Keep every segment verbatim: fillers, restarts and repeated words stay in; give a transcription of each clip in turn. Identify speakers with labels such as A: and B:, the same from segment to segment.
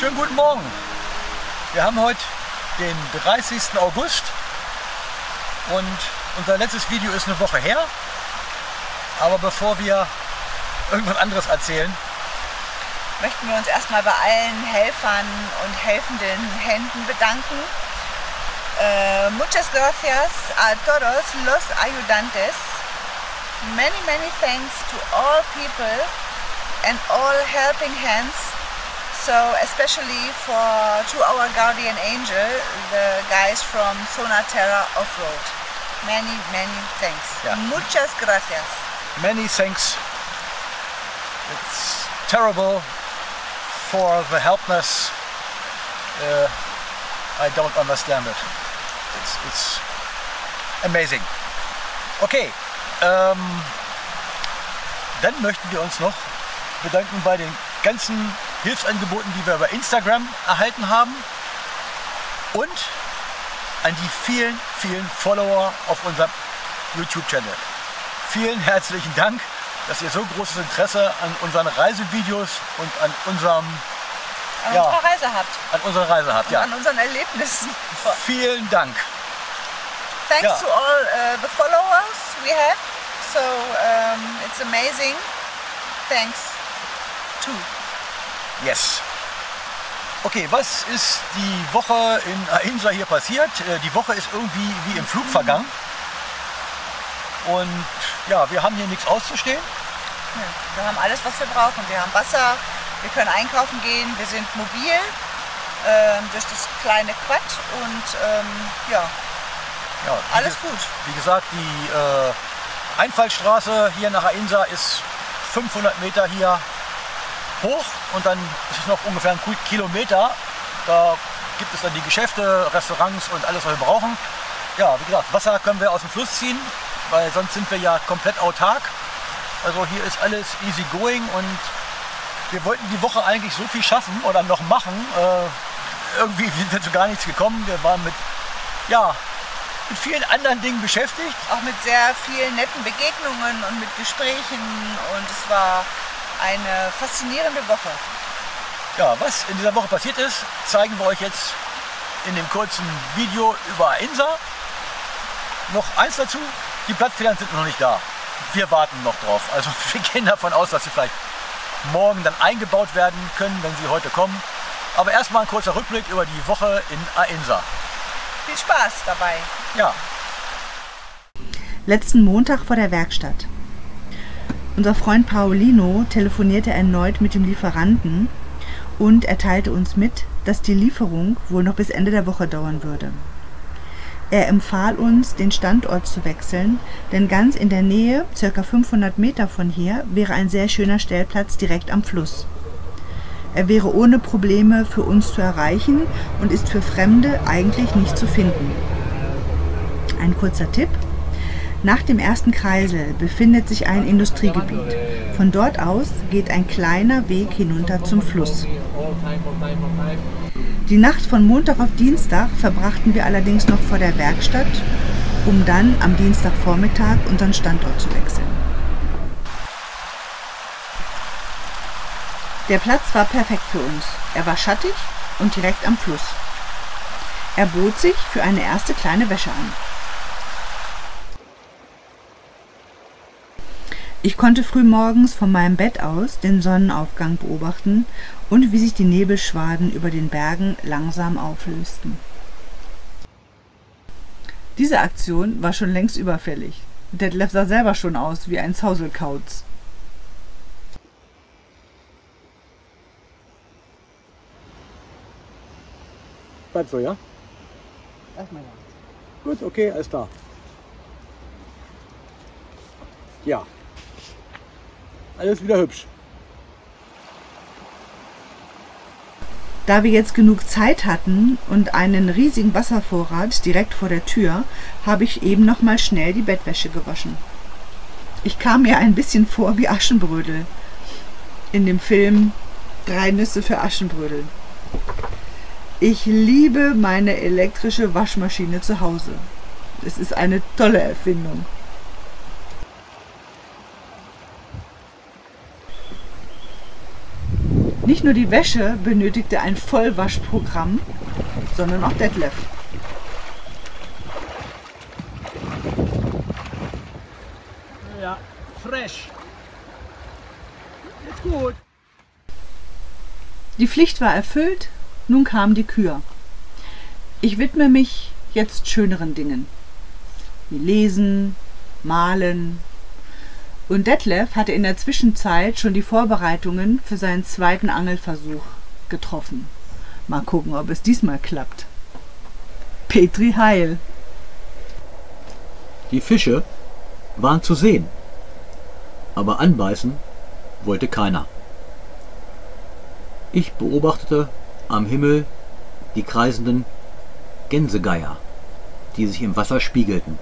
A: Schönen guten Morgen. Wir haben heute den dreißigsten August und unser letztes Video ist eine Woche her. Aber bevor wir irgendwas anderes erzählen,
B: möchten wir uns erstmal bei allen Helfern und helfenden Händen bedanken. Uh, muchas gracias a todos los ayudantes. Many, many thanks to all people and all helping hands. So especially for to our guardian angel, the guys from Sonaterra Offroad. Many, many thanks.
A: Ja.
B: Muchas gracias.
A: Many thanks. It's terrible for the helpless. Uh, I don't understand it. It's, it's amazing. Okay, ähm, dann möchten wir uns noch bedanken bei den ganzen Hilfsangeboten, die wir über Instagram erhalten haben und an die vielen, vielen Follower auf unserem YouTube-Channel. Vielen herzlichen Dank, dass ihr so großes Interesse an unseren Reisevideos und an unserem
B: An
A: ja,
B: unserer Reise habt.
A: an unserer Reise habt.
B: Und
A: Ja.
B: an unseren Erlebnissen.
A: Vielen Dank.
B: Thanks
A: Ja.
B: to all uh, the followers we have. So um, it's amazing. Thanks to.
A: Yes. Okay, was ist die Woche in Ainsa hier passiert? Äh, Die Woche ist irgendwie wie im Flug vergangen. Und ja, wir haben hier nichts auszustehen.
B: Ja, wir haben alles, was wir brauchen. Wir haben Wasser, wir können einkaufen gehen, wir sind mobil ähm, durch das kleine Quad und ähm, ja,
A: Ja, wie
B: alles
A: ge-
B: gut.
A: Wie gesagt, die äh, Einfallstraße hier nach Ainsa ist fünfhundert Meter hier hoch und dann ist es noch ungefähr ein Ki- Kilometer. Da gibt es dann die Geschäfte, Restaurants und alles, was wir brauchen. Ja, wie gesagt, Wasser können wir aus dem Fluss ziehen, weil sonst sind wir ja komplett autark. Also hier ist alles easy going und wir wollten die Woche eigentlich so viel schaffen oder noch machen. Äh, irgendwie sind wir zu gar nichts gekommen. Wir waren mit, ja, mit vielen anderen Dingen beschäftigt.
B: Auch mit sehr vielen netten Begegnungen und mit Gesprächen und es war eine faszinierende Woche.
A: Ja, was in dieser Woche passiert ist, zeigen wir euch jetzt in dem kurzen Video über Ainsa. Noch eins dazu, die Blattfedern sind noch nicht da. Wir warten noch drauf. Also wir gehen davon aus, dass sie vielleicht morgen dann eingebaut werden können, wenn sie heute kommen. Aber erstmal ein kurzer Rückblick über die Woche in Ainsa.
B: Viel Spaß dabei.
A: Ja,
C: Letzten Montag vor der Werkstatt. Unser Freund Paolino telefonierte erneut mit dem Lieferanten und er teilte uns mit, dass die Lieferung wohl noch bis Ende der Woche dauern würde. Er empfahl uns, den Standort zu wechseln, denn ganz in der Nähe, ca. fünfhundert Meter von hier, wäre ein sehr schöner Stellplatz direkt am Fluss. Er wäre ohne Probleme für uns zu erreichen und ist für Fremde eigentlich nicht zu finden. Ein kurzer Tipp: Nach dem ersten Kreisel befindet sich ein Industriegebiet. Von dort aus geht ein kleiner Weg hinunter zum Fluss. Die Nacht von Montag auf Dienstag verbrachten wir allerdings noch vor der Werkstatt, um dann am Dienstagvormittag unseren Standort zu wechseln. Der Platz war perfekt für uns. Er war schattig und direkt am Fluss. Er bot sich für eine erste kleine Wäsche an. Ich konnte frühmorgens von meinem Bett aus den Sonnenaufgang beobachten und wie sich die Nebelschwaden über den Bergen langsam auflösten. Diese Aktion war schon längst überfällig. Detlef sah selber schon aus wie ein Zauselkauz.
A: bleibt so, ja?
B: Erstmal ja.
A: Gut, okay, alles klar. Ja, alles wieder hübsch.
C: Da wir jetzt genug Zeit hatten und einen riesigen Wasservorrat direkt vor der Tür, habe ich eben noch mal schnell die Bettwäsche gewaschen. Ich kam mir ein bisschen vor wie Aschenbrödel in dem Film Drei Nüsse für Aschenbrödel. Ich liebe meine elektrische Waschmaschine zu Hause. Es ist eine tolle Erfindung. Nicht Nicht nur die Wäsche benötigte ein Vollwaschprogramm, sondern auch Detlef.
A: Ja, fresh. Ist gut.
C: Die Pflicht war erfüllt, nun kam die Kür. Ich widme mich jetzt schöneren Dingen, wie Lesen, Malen. Und Detlef hatte in der Zwischenzeit schon die Vorbereitungen für seinen zweiten Angelversuch getroffen. Mal gucken, ob es diesmal klappt. Petri Heil.
D: Die Fische waren zu sehen, aber anbeißen wollte keiner. Ich beobachtete am Himmel die kreisenden Gänsegeier, die sich im Wasser spiegelten.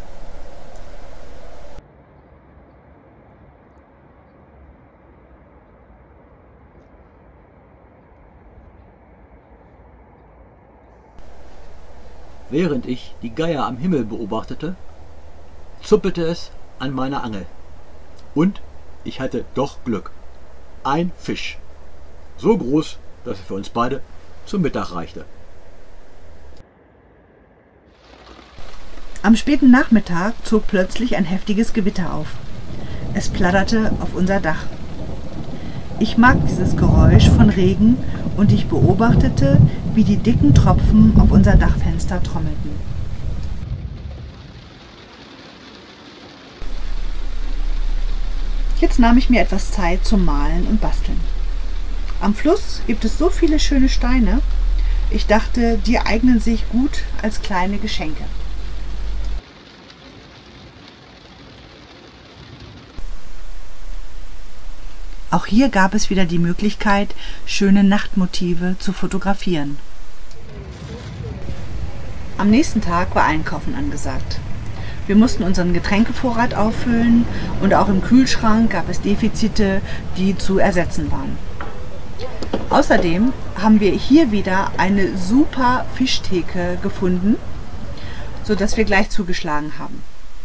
D: Während ich die Geier am Himmel beobachtete, zuppelte es an meiner Angel. Und ich hatte doch Glück. Ein Fisch. So groß, dass er für uns beide zum Mittag reichte.
C: Am späten Nachmittag zog plötzlich ein heftiges Gewitter auf. Es platterte auf unser Dach. Ich mag dieses Geräusch von Regen und ich beobachtete, wie die dicken Tropfen auf unser Dachfenster trommelten. Jetzt nahm ich mir etwas Zeit zum Malen und Basteln. Am Fluss gibt es so viele schöne Steine. Ich dachte, die eignen sich gut als kleine Geschenke. Auch hier gab es wieder die Möglichkeit, schöne Nachtmotive zu fotografieren. Am nächsten Tag war Einkaufen angesagt. Wir mussten unseren Getränkevorrat auffüllen und auch im Kühlschrank gab es Defizite, die zu ersetzen waren. Außerdem haben wir hier wieder eine super Fischtheke gefunden, sodass wir gleich zugeschlagen haben.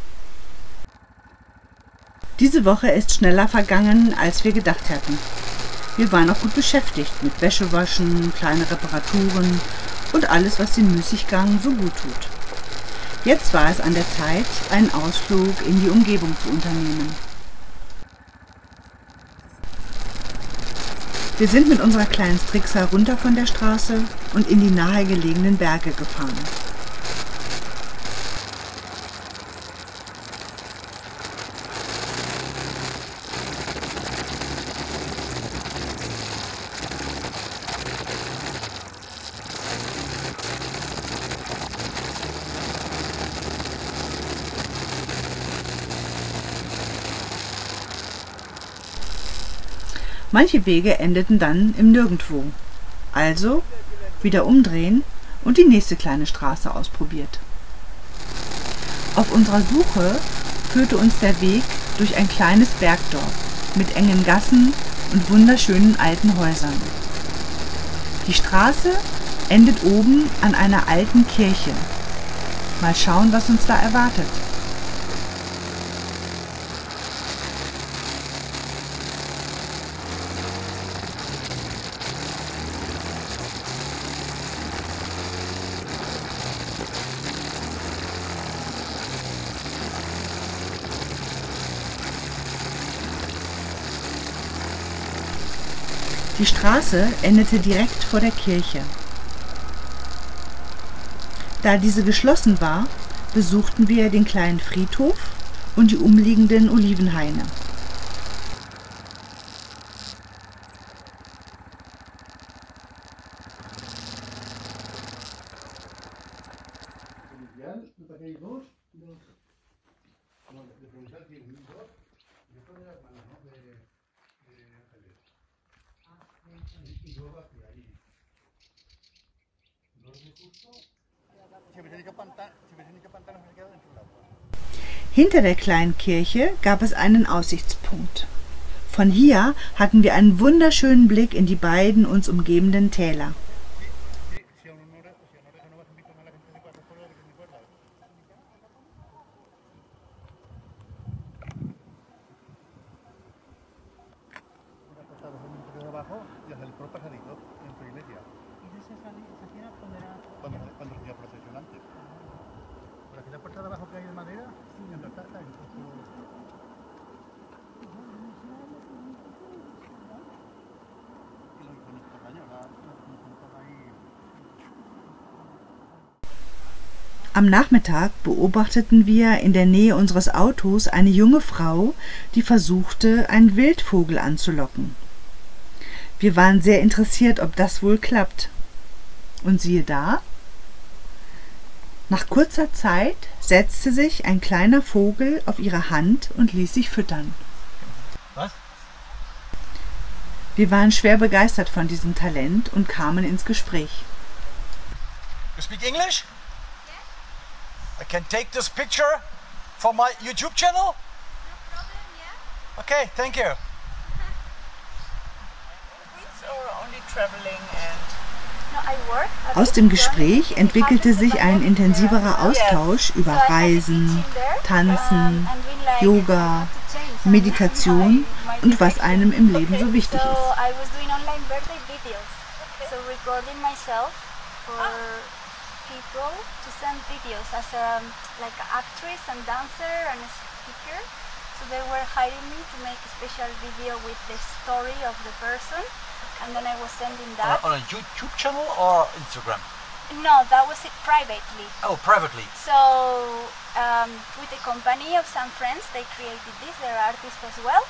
C: Diese Woche ist schneller vergangen, als wir gedacht hätten. Wir waren auch gut beschäftigt mit Wäschewaschen, kleine Reparaturen und alles, was den Müßiggang so gut tut. Jetzt war es an der Zeit, einen Ausflug in die Umgebung zu unternehmen. Wir sind mit unserer kleinen Strixa runter von der Straße und in die nahegelegenen Berge gefahren. Manche Wege endeten dann im Nirgendwo. Also wieder umdrehen und die nächste kleine Straße ausprobiert. Auf unserer Suche führte uns der Weg durch ein kleines Bergdorf mit engen Gassen und wunderschönen alten Häusern. Die Straße endet oben an einer alten Kirche. Mal schauen, was uns da erwartet. Die Straße endete direkt vor der Kirche. Da diese geschlossen war, besuchten wir den kleinen Friedhof und die umliegenden Olivenhaine. Hinter der kleinen Kirche gab es einen Aussichtspunkt. Von hier hatten wir einen wunderschönen Blick in die beiden uns umgebenden Täler.
E: hacia el puro pasadito en su iglesia.
C: ¿Y esa salida cuando era?
E: Cuando, cuando salía procesionante. Por aquí la puerta de abajo que hay de madera, sí, en la taza, en todo. Y lo con esta cañona, ahí.
C: Am Nachmittag beobachteten wir in der Nähe unseres Autos eine junge Frau, die versuchte, einen Wildvogel anzulocken. Wir waren sehr interessiert, ob das wohl klappt. Und siehe da, nach kurzer Zeit setzte sich ein kleiner Vogel auf ihre Hand und ließ sich füttern.
A: Was?
C: Wir waren schwer begeistert von diesem Talent und kamen ins Gespräch.
A: You speak English? I can take this picture for my YouTube channel?
F: No problem, yeah.
A: Okay, thank you.
B: Or only traveling and
F: No, I work. at
C: Aus dem Gespräch entwickelte sich ein intensiverer Austausch über Reisen, Tanzen, Yoga, Meditation und was einem im Leben so wichtig
F: So
C: ist.
F: I was doing online birthday videos. So recording myself for people to send videos as a like an actress and dancer and a speaker. So they were hiring me to make a special video with the story of the person, and then I was sending
A: On
F: that.
A: a, on a YouTube channel or Instagram?
F: No, that was it privately.
A: Oh, privately.
F: So um, with the company of some friends, they created this. They're artists as well.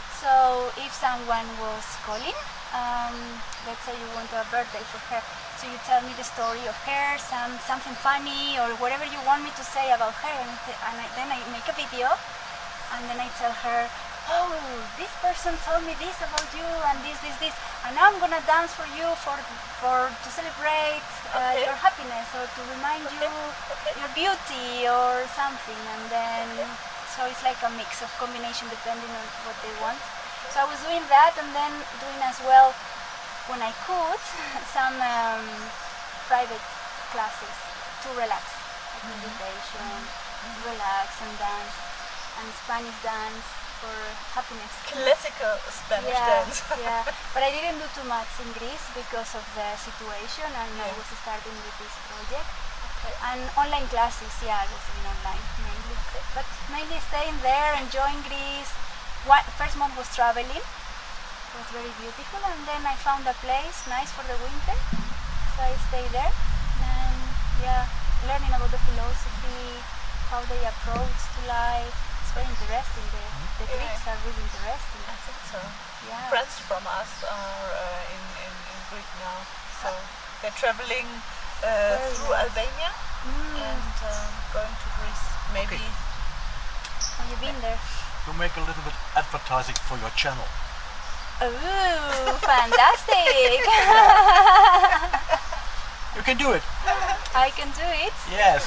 F: So if someone was calling, um, let's say you want a birthday for her, so you tell me the story of her, some something funny or whatever you want me to say about her, and, th- and I, then I make a video, and then I tell her, oh, this person told me this about you, and this, this, this, and now I'm gonna dance for you for for to celebrate uh,
B: Okay.
F: your happiness or to remind you your beauty or something, and then so it's like a mix of combination depending on what they want. So I was doing that, and then doing as well when I could some um, private classes to relax, like meditation, relax and dance, and Spanish dance for happiness.
B: classical Spanish
F: Yeah,
B: dance.
F: yeah. But I didn't do too much in Greece because of the situation, and I
B: Yeah.
F: was starting with this project. And online classes, yeah, I was doing online mainly. But mainly staying there, enjoying Greece. One, first month was traveling. It was very beautiful, and then I found a place nice for the winter, so I stayed there. And yeah, learning about the philosophy, how they approach to life. It's very interesting. The, the
B: Yeah.
F: Greeks are really interesting.
B: I think so.
F: Yeah.
B: Friends from us are uh, in, in, in Greece now, so they're traveling uh,
F: Very
B: through
F: nice.
B: Albania
F: Mm.
B: and um, going to Greece. Maybe
A: Okay.
F: Have you been there?
A: You make a little bit advertising for your channel.
F: Ooh, fantastic!
A: You can do it.
F: I can do it.
A: Yes.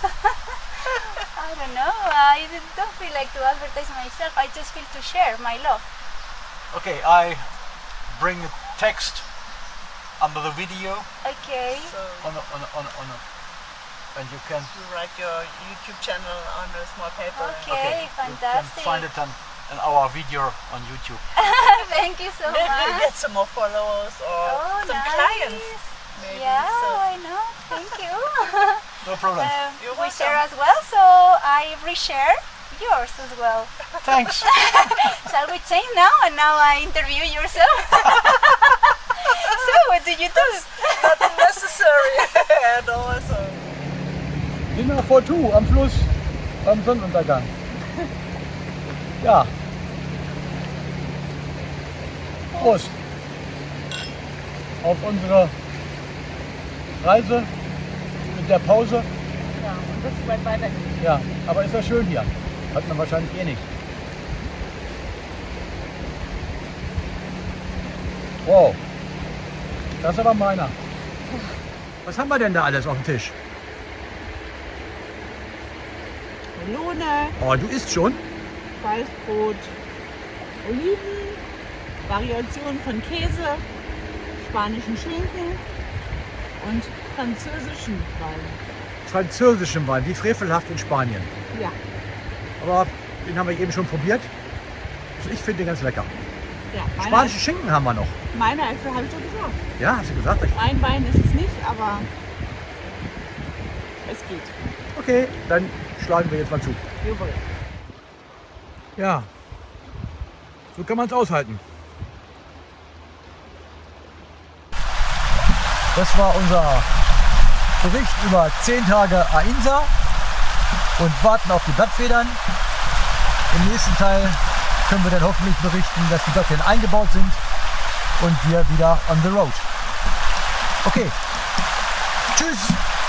F: I don't know. I don't feel like to advertise myself. I just feel to share my love.
A: Okay, I bring a text under the video
F: Okay.
B: so.
A: on a, on a, on a, on a, and you can
B: You write your YouTube channel on a small paper.
F: Okay,
A: you
F: fantastic.
A: can find it on, on our video on YouTube.
F: Thank you so
B: Maybe you
F: much.
B: get some more followers or
F: Oh,
B: some
F: nice.
B: clients. Maybe.
F: Yeah,
B: So.
F: I know. Thank you.
A: No problem.
F: Um,
B: You're
F: we share
B: welcome.
F: as well, so I reshare yours as well.
A: Thanks.
F: Shall we change now? And now I interview yourself. So, what do you do?
B: Not necessary at all. So.
D: Dinner for two am Fluss beim Sonnenuntergang. Ja. Prost. Auf unsere Reise mit der Pause.
B: Ja, und das ist weit weiter.
D: Ja, aber ist ja schön hier. Hat man wahrscheinlich eh nicht. Wow. Das ist aber meiner. Was haben wir denn da alles auf dem Tisch?
C: Melone,
D: Oh, du isst schon?
C: Weißbrot, Oliven, Variationen von Käse, spanischen Schinken und französischen Wein.
D: Französischen Wein, wie frevelhaft in Spanien.
C: Ja.
D: Aber den haben wir eben schon probiert. Also ich finde den ganz lecker.
C: Ja, meiner
A: Spanische
C: ist,
A: Schinken haben wir noch.
C: meiner ist, habe ich doch gesagt.
A: Ja, hast du gesagt?
C: Mein Wein ist es nicht, aber es geht.
A: Okay, dann schlagen wir jetzt mal zu.
C: Jawohl.
A: Ja, so kann man es aushalten. Das war unser Bericht über zehn Tage Ainsa und warten auf die Blattfedern. Im nächsten Teil können wir dann hoffentlich berichten, dass die Blattfedern eingebaut sind und wir wieder on the road. Okay, tschüss!